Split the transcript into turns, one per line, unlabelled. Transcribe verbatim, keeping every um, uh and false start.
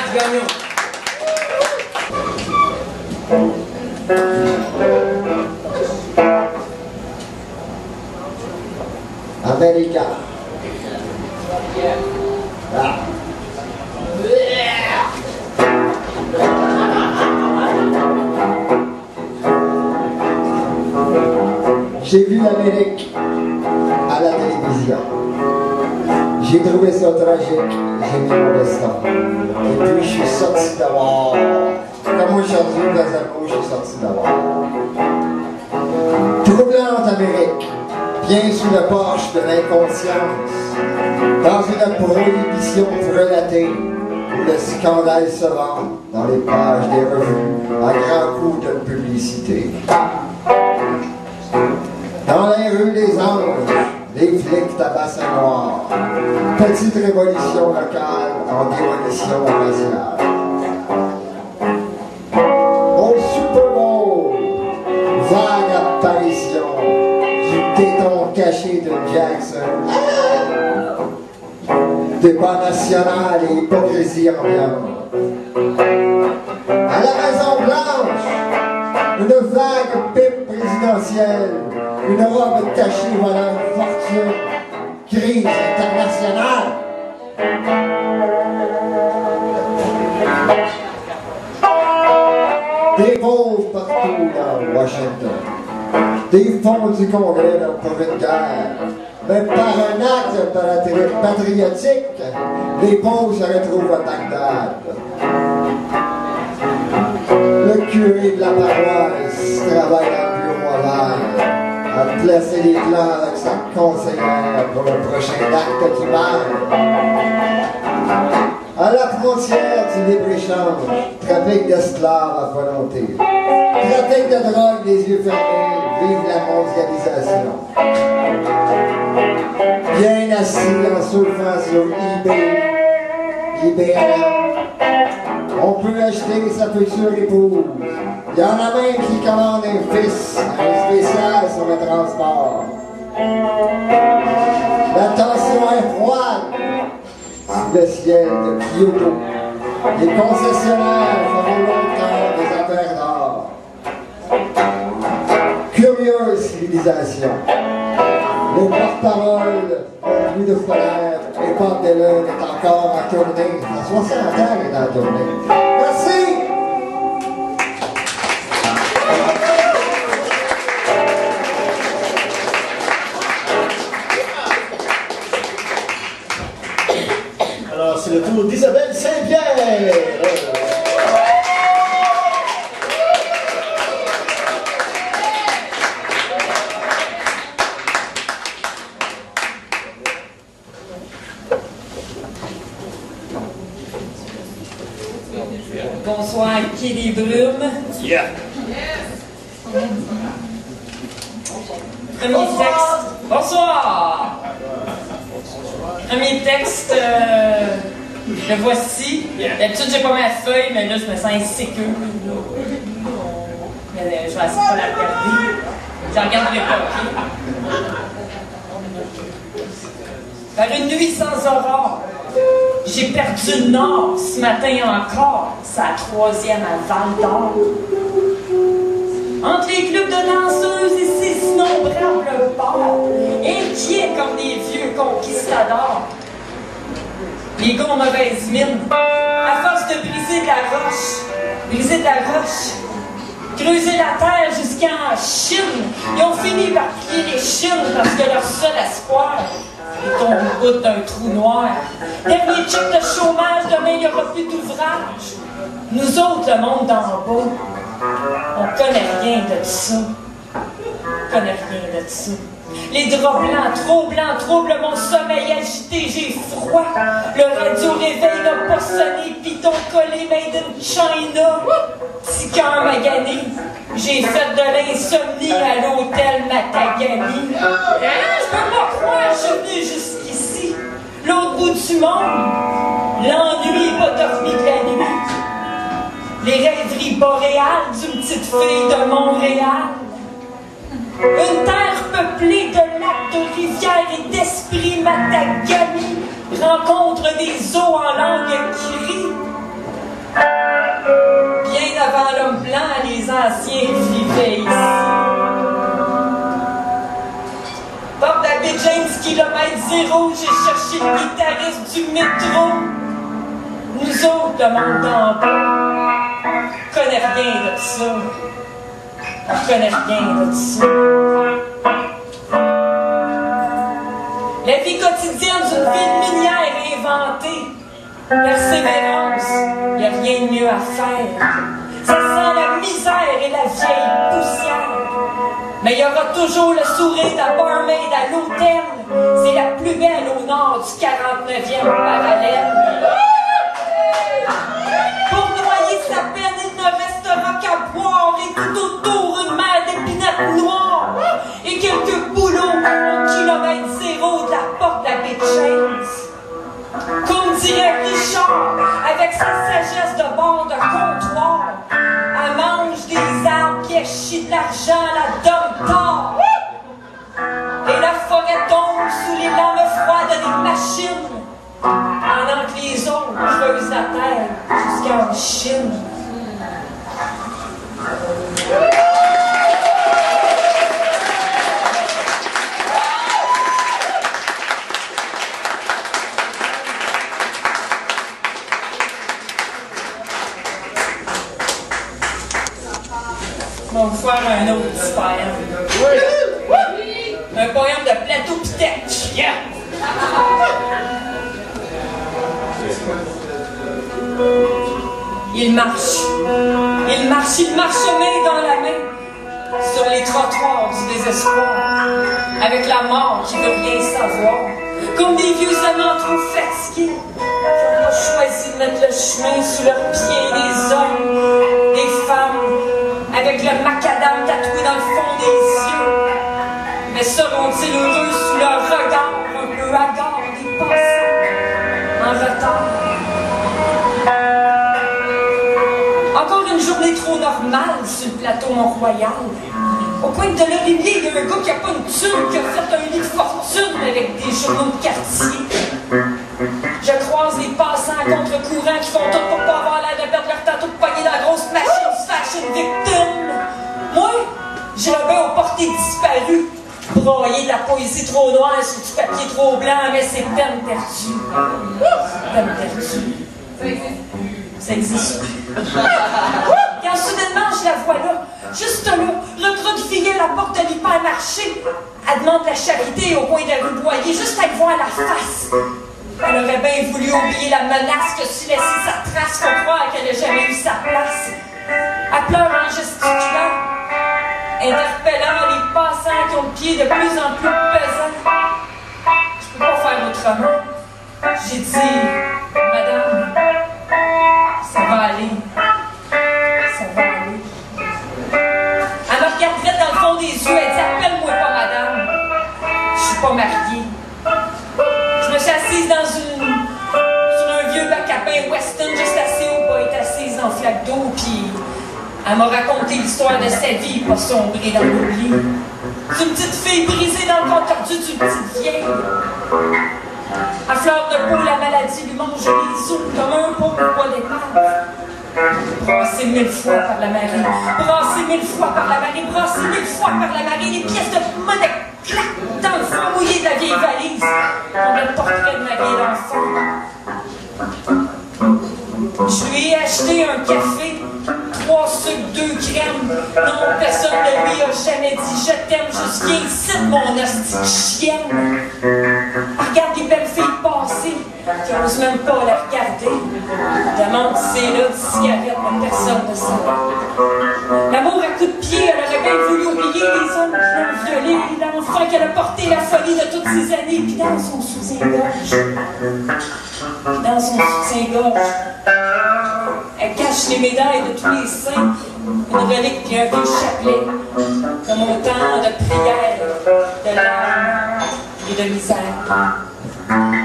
Gagnon.
America. Ah. J'ai vu l'Amérique à la télévision. J'ai trouvé ça tragique, j'ai mis mon destin. Et puis je suis sorti d'avoir. Comme aujourd'hui, dans un coup, je suis sorti d'avoir. Troublante Amérique, bien sous le porche de l'inconscience, dans une prohibition relatée, où le scandale se vend dans les pages des revues à grands coups de publicité. Dans les rues des anges, les flics tabassent à noir. Petite révolution locale en démolition raciale. Au Super Bowl, vague apparition du téton caché de Jackson. Débat national et hypocrisie ambiante. À la Maison-Blanche, une vague pipe présidentielle. Une robe cachée voilà une fortune. Crise internationale. Des pauvres partout dans Washington. Des fonds du Congrès pour une guerre. Mais par un acte patriotique, les pauvres se retrouvent à Bagdad. Le curé de la paroisse travaille dans le bureau ovale à placer les plans avec sa conseillère pour le prochain acte qui marque. À la frontière du libre-échange, trafic d'esclaves à volonté. Trafic de drogue des yeux fermés, vive la mondialisation. Bien assis en surfant sur eBay, eBay on peut acheter sa future épouse. Il y en a même qui commandent un fils, un spécial sur le transport. La tension est froide sous le ciel de Kyoto. Les concessionnaires feront longtemps des affaires d'or. Curieuse civilisation. Les porte-paroles ont plus de colère et Bob Dylan est encore en tournée. À soixante ans, il est en tournée. Merci!
Alors, c'est le tour d'Isabelle Saint-Pierre.
Bonsoir, Kelly Brume.
Yeah.
Premier texte. Bonsoir. Premier texte. Euh, le voici. D'habitude, j'ai pas ma feuille, mais là, je me sens insécure. Mais, euh, je vais essayer de pas la regarder. Je regarderai pas, OK? Par une nuit sans aurore, j'ai perdu le nord ce matin encore, c'est la troisième à Val d'Or. Entre les clubs de danseuses et ces innombrables bars, inquiets comme des vieux conquistadors. Les gars ont mauvaise mine, à force de briser de la roche, briser de la roche, creuser la terre jusqu'en Chine, ils ont fini par plier les Chines parce que leur seul espoir est au bout d'un trou noir. Dernier check de chômage, demain il n'y aura plus d'ouvrage. Nous autres, le monde d'en bas, on connaît rien de ça. On connaît rien de ça. Les draps blancs, trop blancs, troublent mon sommeil agité, j'ai froid. Le radio réveil n'a pas sonné, piton collé, made in China. Petit cœur magané, j'ai fait de l'insomnie à l'hôtel Matagami. Hein, je peux pas croire, je suis venu jusqu'ici, l'autre bout du monde. L'ennui, pas dormi de la nuit. Les rêveries boréales d'une petite fille de Montréal. Une terre peuplée de lacs, de rivières et d'esprits Matagami rencontre des eaux en langue crie. anciens vivaient ici. Porte d'Abbé James, kilomètre zéro, j'ai cherché le guitariste du métro. Nous autres, le monde d'en bas, on connaît rien de ça. On connaît rien de ça. La vie quotidienne d'une ville minière inventée. Persévérance, il n'y a rien de mieux à faire. Ça sent la misère et la vieille poussière. Mais il y aura toujours le sourire d'un barmaid à l'hôtel. C'est la plus belle au nord du quarante-neuvième parallèle. Pour noyer sa peine, il ne restera qu'à boire et tout autour une mer d'épinettes noires et quelques boulots au kilomètre zéro de la porte d'Abbé James. Comme dirait Richard, avec sa sagesse de bord de comptoir, elle mange des arbres qui échient de l'argent à la dame d'or. Et la forêt tombe sous les lames froides des machines, pendant que les autres creusent la terre jusqu'en Chine. On va vous faire un autre petit poème. Oui. Un poème de Plateau Pitech. Yeah. Il marche. Il marche, il marche main dans la main sur les trottoirs du désespoir, avec la mort qui veut rien savoir. Comme des vieux amants trop fatigués qui ont choisi de mettre le chemin sous leurs pieds, des hommes, des femmes, avec le macadam tatoué dans le fond des yeux. Mais seront-ils heureux sous leur regard un peu hagard des passants en retard? Encore une journée trop normale sur le plateau Mont-Royal. Au coin de l'Olivier, il y a un gars qui n'a pas une thune, qui a fait un lit de fortune avec des journaux de quartier. Je croise les passants contre-courant qui font tout pour pas avoir l'air de perdre leur temps tout poigné dans la grosse machine du fashion victime. Moi, j'ai le bain aux portées disparues, broyer de la poésie trop noire sur du papier trop blanc, mais c'est peine perdue. Peine perdue. Ça existe. Quand soudainement je la vois là, juste là, recroquevillée à la porte de l'hypermarché, elle demande la charité au coin de la rue Boyer, juste à le voir la face. Elle aurait bien voulu oublier la menace que su laisser sa trace pour croire qu'elle n'a jamais eu sa place. Elle pleure en gesticulant, interpellant les passants qui ont le pied de plus en plus pesant. Je peux pas faire autrement. J'ai dit, madame, ça va aller. Ça va aller. Elle me regarde vite dans le fond des yeux, elle dit, appelle-moi pas madame. Je suis pas mariée. Je me suis assise dans une, sur un vieux bac à pain western, juste assez haut pour être assise dans le flaque d'eau, puis elle m'a raconté l'histoire de sa vie, pas sombrée dans l'oubli. C'est une petite fille brisée dans le corps tordu d'une petite vieille. À fleur de peau, la maladie lui mange les os comme un pauvre bois d'épave. Brassé mille fois par la marée, brassé mille fois par la marée, brassé mille fois par la marée, des pièces de monnaie claquent dans le fond mouillé de la vieille valise, comme le portrait de ma vieille enfant. Je lui ai acheté un café, trois sucres, deux crèmes. Non, personne ne lui a jamais dit je t'aime, juste viens ici, mon hostie chienne. Regarde les belles filles passer, qui n'osent même pas la regarder. Demande si c'est là de cigarette, mais personne ne sait. L'amour à coups de pied, elle aurait bien voulu oublier les hommes qui l'ont violé, l'enfant qu'elle a porté la folie de toutes ces années, puis dans son soutien-gorge. Dans son soutien-gorge. Elle cache les médailles de tous les saints, une relique puis un vieux chapelet, comme autant de prières, de larmes et de misère.